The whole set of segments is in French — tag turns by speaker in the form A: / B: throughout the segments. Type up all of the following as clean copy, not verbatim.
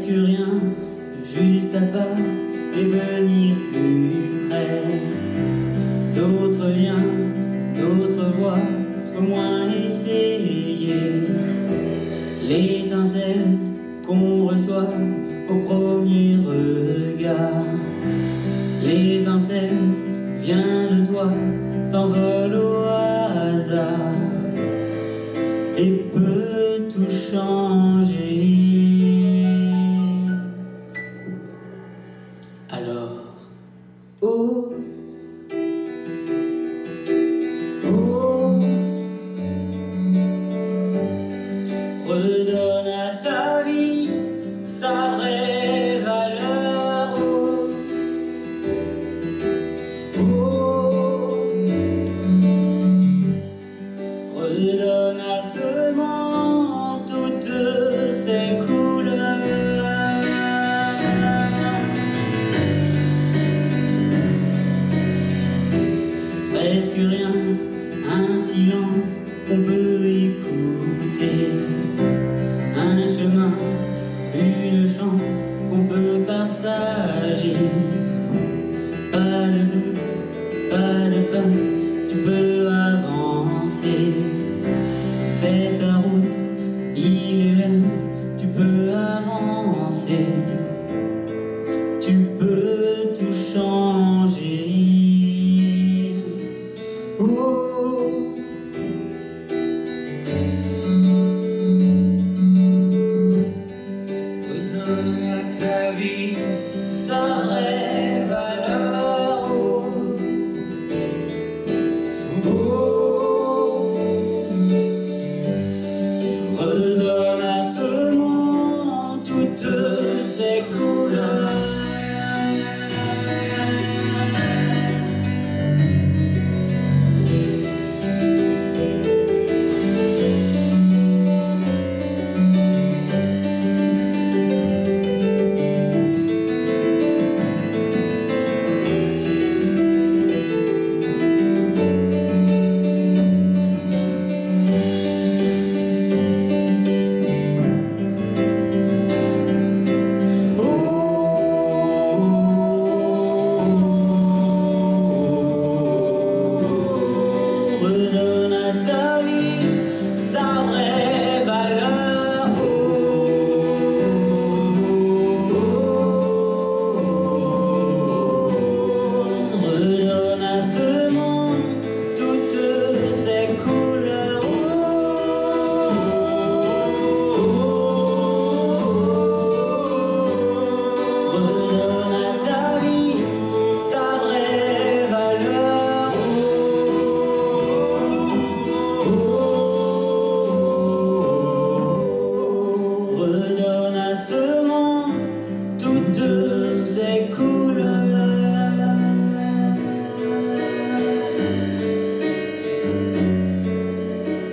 A: presque rien, juste à part et venir plus près. D'autres liens, d'autres voies, au moins essayer. L'étincelle qu'on reçoit au premier regard. L'étincelle vient de toi, s'envole au hasard et peut tout changer. Alors, ose, redonne à ta vie sa vraie valeur. Redonne à ce monde toutes ses couleurs. Presque rien, un silence qu'on peut écouter. Un chemin, une chance qu'on peut partager. Pas de doute, pas de peur, tu peux avancer. Fais ta route, il est là, tu peux avancer. Tu peux tout changer. Oh. Redonne à ta vie sa vraie valeur. Redonne à ce monde toutes ses couleurs. Redonne à ta vie sa vraie valeur. Redonne à ce monde toutes ses couleurs. Redonne à ta vie sa vraie valeur. Redonne à ce monde toutes ses couleurs.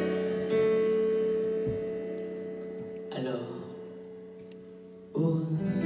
A: Alors, ose.